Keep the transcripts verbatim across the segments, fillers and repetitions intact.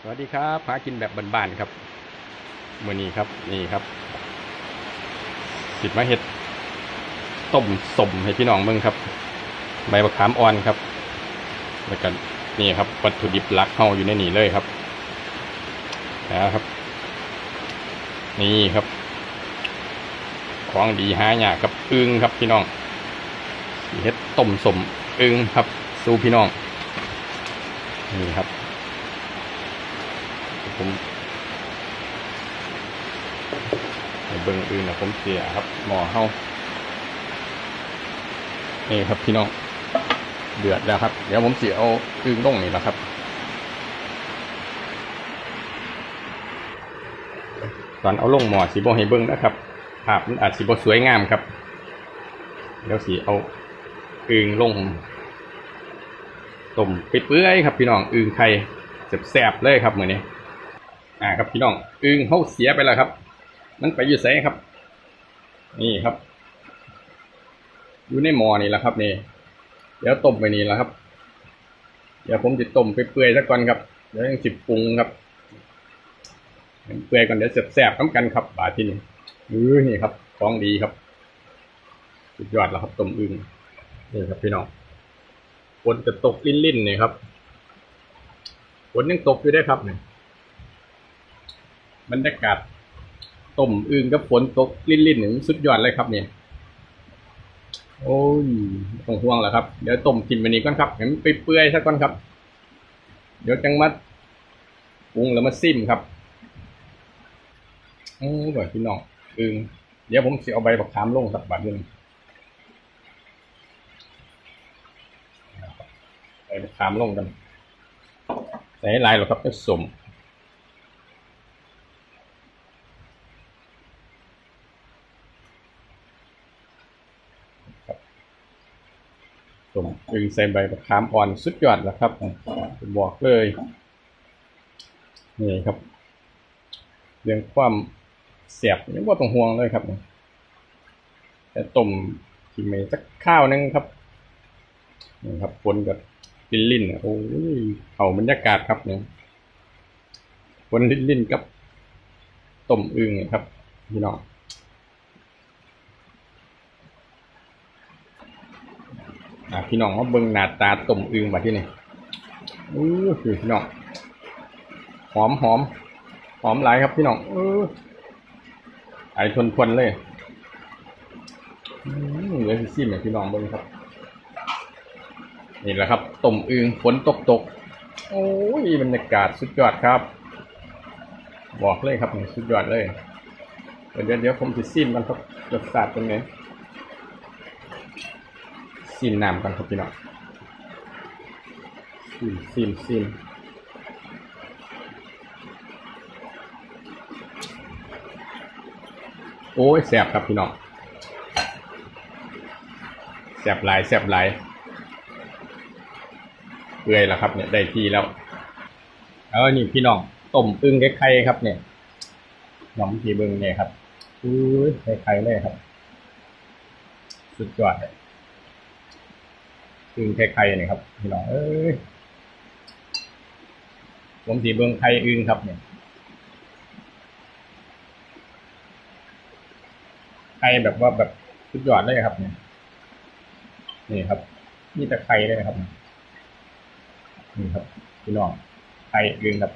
วัสดีครับหากินแบบบ้านๆครับมื้อนี้ครับนี่ครับสิมาเฮ็ดต้มสมให้พี่น้องเบิ่งครับใบมะขามอ่อนครับแล้วก็นี่ครับวัตถุดิบหลักเฮาอยู่ในนี่เลยครับนะครับนี่ครับของดีหายากครับอึ่งครับพี่น้องสิเฮ็ดต้มสมอึ่งครับสู่พี่น้องนี่ครับผมให้เบิ่งอึ่งนะผมเสียครับหม้อเฮานี่ครับพี่น้องเดือดแล้วครับเดี๋ยวผมเสียเอาอึ่งลงนี่แหละครับตอนเอาลงหม้อสีบ่ให้เบิ่งนะครับภาพมันอาจสีบ่สวยงามครับเดี๋ยวสีเอาอึ่งลงต้มเปื่อยๆครับพี่น้องอึ่งไข่แซ่บๆเลยครับมื้อนี้อ่าครับพี่น้องอึ่งเฮาเสียไปแล้วครับมันไปอยู่ไสครับนี่ครับอยู่ในหม้อนี่แหละครับนี่เดี๋ยวต้มไปนี่แหละครับเดี๋ยวผมจะต้มไปเปื่อยๆซะก่อนครับเดี๋ยวยังสิปรุงครับเปื่อยก่อนเดี๋ยวแซ่บๆน้ำกันครับบาดที่นี่เออนี่ครับของดีครับสุดยอดแล้วครับต้มอึ่งนี่ครับพี่น้องฝนจะตกลิ่นๆนี่ครับฝนยังตกอยู่ได้ครับเนี่ยบรรยากาศต้มอึ่งกับฝนตกลิ่นๆนี่สุดยอดเลยครับเนี่ยโอ้ยต้องห่วงแล้วครับเดี๋ยวต้มกินไปนี้ก่อนครับเห็นไปเปื่อยซะก่อนครับเดี๋ยวจังมัดปรุงแล้วมาซิมครับโอ้ยพี่น้องอึ่งเดี๋ยวผมสิเอาใบบักขามลงสักบาทนึงใบบักขามลงกันใส่ลายหรอครับจะสมสมอึ่งใส่ใบบักขามอ่อนสุดยอดแล้วครับผมบอกเลยนี่ครับเรื่องความเสียบนี่ว่าต้องห่วงเลยครับแต่ต้มกินไปสักข้าวนึงครับนี่ครับฝนกับลิ้นลิ้นโอ้ยเขาบรรยากาศครับเนี่ยฝนลิ้นลิ้นกับต้มอึ่งครับพี่น้องอ่าพี่น้องมาเบิ่งหน้าตาต้มอึ่งมาที่นี่อู้คือพี่น้องหอมหอมหอมหลายครับพี่น้องเออไอทนทนเลยเหลือซิมให้พี่น้องเบิ่งครับนี่แหละครับต้มอึ่งฝนตกตกโอ้ยบรรยากาศสุดยอดครับบอกเลยครับสุดยอดเลยเดี๋ยวเดี๋ยวผมจะซิมมันครับรสชาติเป็นไงซิมน้ำกันครับพี่น้องซิมซิมซิมโอ้ยแซ่บครับพี่น้องแซ่บหลายแซ่บหลายเปื่อยแล้วครับเนี่ยได้ที่แล้วเออนี่พี่น้องต้มอึ่งไข่ครับเนี่ยน้องทีเบิ้งเนี่ยครับอุ้ยไข่เลยครับสุดยอดเลยอึ่งไข่เนี่ยครับพี่น้องเอ้ยผมทีเบิ้งไข่อึ่งครับเนี่ยไข่แบบว่าแบบสุดยอดเลยครับเนี่ยนี่ครับนี่แต่ไข่เลยครับนี่ครับพี่น้องไข่อึ่งครับ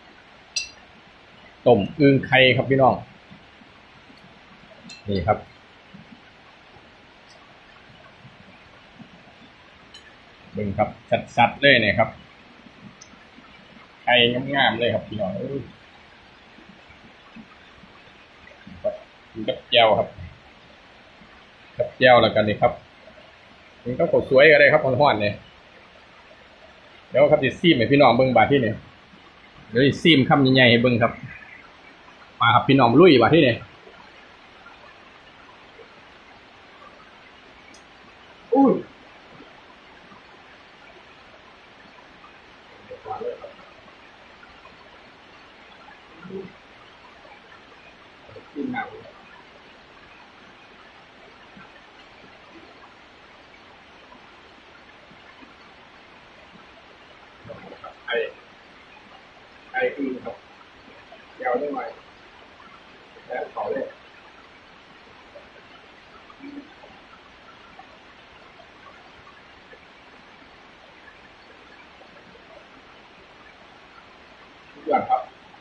ต้มอึ่งไข่ครับพี่น้องนี่ครับเบิ่งครับชัดๆเลยเนี่ยครับไข่งามๆเลยครับพี่น้องกับแก้วครับกับแก้วแล้วกันนี่ครับมันก็สวยกันเลยครับห้อนๆเนี่ยเดี๋ยวครับจะซีมให้พี่น้องเบิ่งบาทที่เนี่ยเดี๋ยวซีมคำใหญ่ๆให้เบิ่งครับมาครับพี่น้องลุยบาทที่เนี่ยอุ้ยซีมหนาวไอ้ไอ้อึ่งครับเดี๋ยวได้ไหมแล้วขอเลยทุกอย่างครับ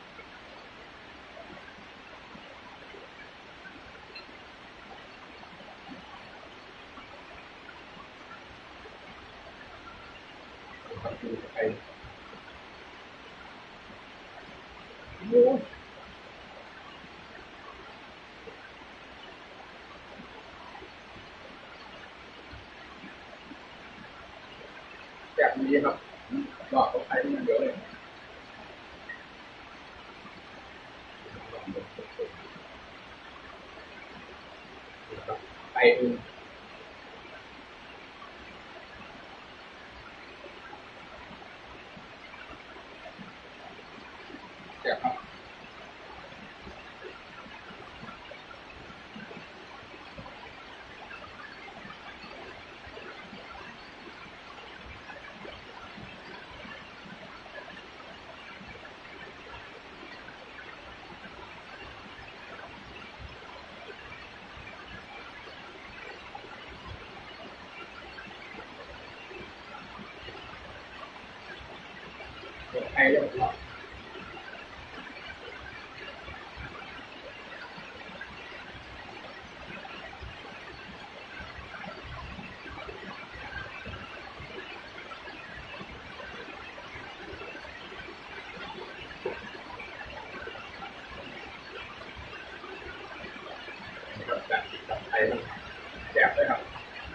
ไอ้แบบนี้ครับก็ต้องใช้มันเยอะเลยไอ้อึ่งแบบครับไอ้เรื่องครับแบบแบบไอ้แบบเลยครับ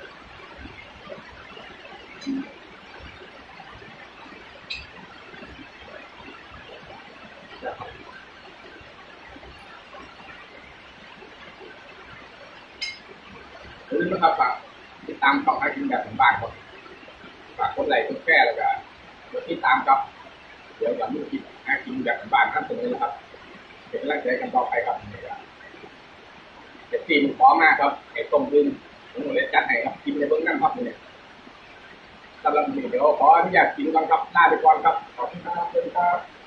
อย่าลืมนะครับฝากติดตามช่องหากินแบบบ้านๆครับฝากกดไลค์กดแชร์แล้วก็กดติดตามครับเดี๋ยวจะมีคลิปหากินแบบบ้านๆท่านเสนอนะครับเป็นกำลังใจกันต่อไปครับเดี๋ยวตีมันขอมากครับไอ้ต้มอึ่งผมเลยจัดให้ครับกินในเบื้องนั่งครับเนี่ยสำหรับวันนี้เดี๋ยวขออนุญาตกินก่อนครับลาไปก่อนครับขอบคุณครับ